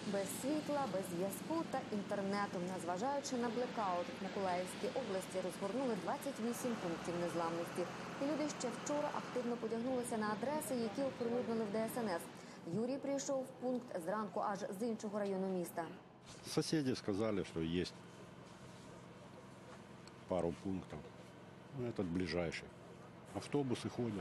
Без світла, без зв'язку та інтернету. Незважаючи на блекаут, в Миколаївській області розгорнули 28 пунктів незламності. І люди ще вчора активно подягнулися на адреси, які оприлюднили в ДСНС. Юрій прийшов в пункт зранку аж з іншого району міста. Соседи сказали, что есть пару пунктов. Этот ближайший. Автобусы ходят.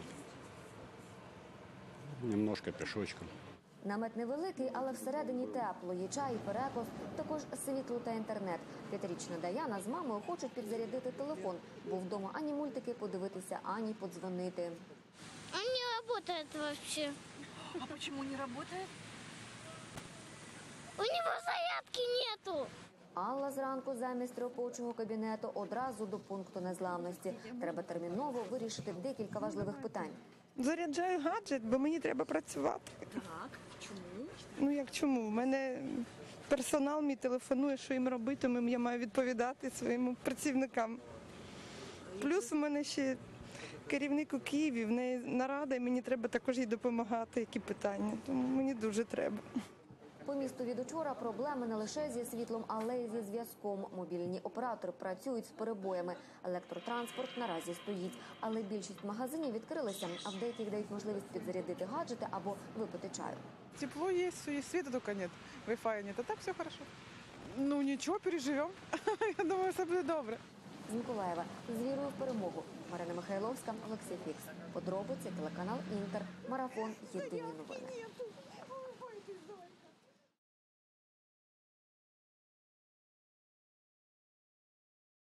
Немножко пешочком. Намет невеликий, але всередині тепло. Є чай і перекус, також світло та інтернет. 5-річна Даяна з мамою хочуть підзарядити телефон, бо вдома ані мультики подивитися, ані подзвонити. Он не работает вообще. А почему не работает? У него зарядки нету. Алла зранку замість робочого кабінету одразу до пункту незламності. Треба терміново вирішити декілька важливих питань. Заряджаю гаджет, бо мені треба працювати. Так, чому? Ну як чому? У мене персонал мій телефонує, що їм робити, тому я маю відповідати своїм працівникам. Плюс у мене ще керівник у Києві, в неї нарада, і мені треба також їй допомагати, які питання. Тому мені дуже треба. По місту від учора проблеми не лише зі світлом, але й зі зв'язком. Мобільні оператори працюють з перебоями. Електротранспорт наразі стоїть. Але більшість магазинів відкрилися, а в деяких дають можливість підзарядити гаджети або випити чаю. Тепло есть, и света только нет, Wi-Fi нет, а так все хорошо. Ну ничего, переживем. Я думаю, все буде добре. З Миколаєва з вірою в перемогу. Марина Михайловська, Олексій Фікс. Подробиці, телеканал Інтер. Марафон. Єдині новини.